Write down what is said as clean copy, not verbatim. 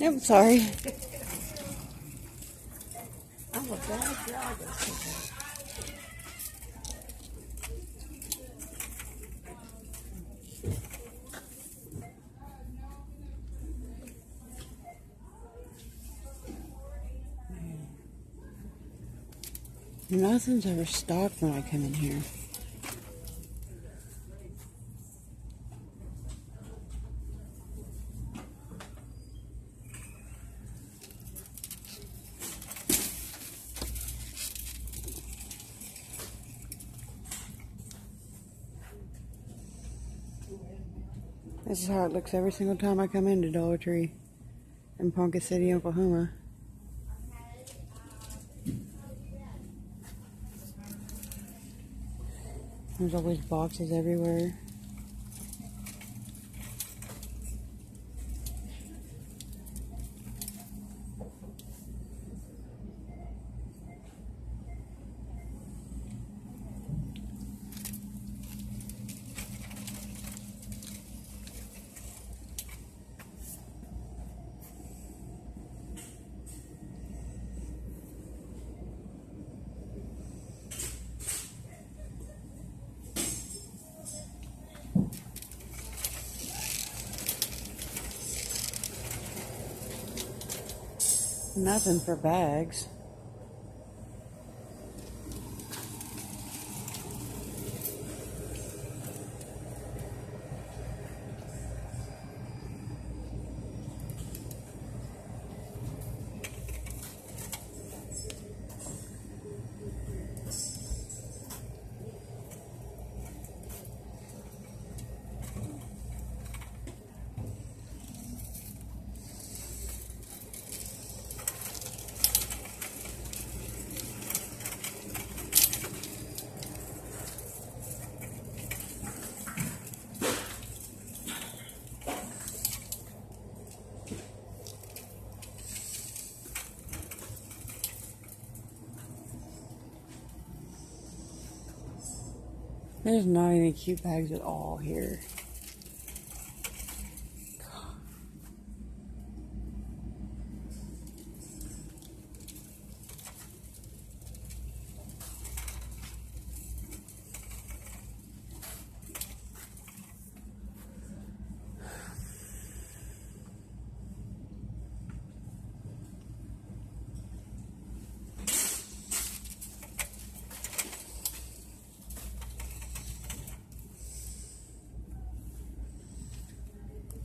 I'm sorry. I'm a bad jogger. Nothing's ever stopped when I come in here. This is how it looks every single time I come into Dollar Tree in Ponca City, Oklahoma. There's always boxes everywhere. Nothing for bags. There's not any cute bags at all here.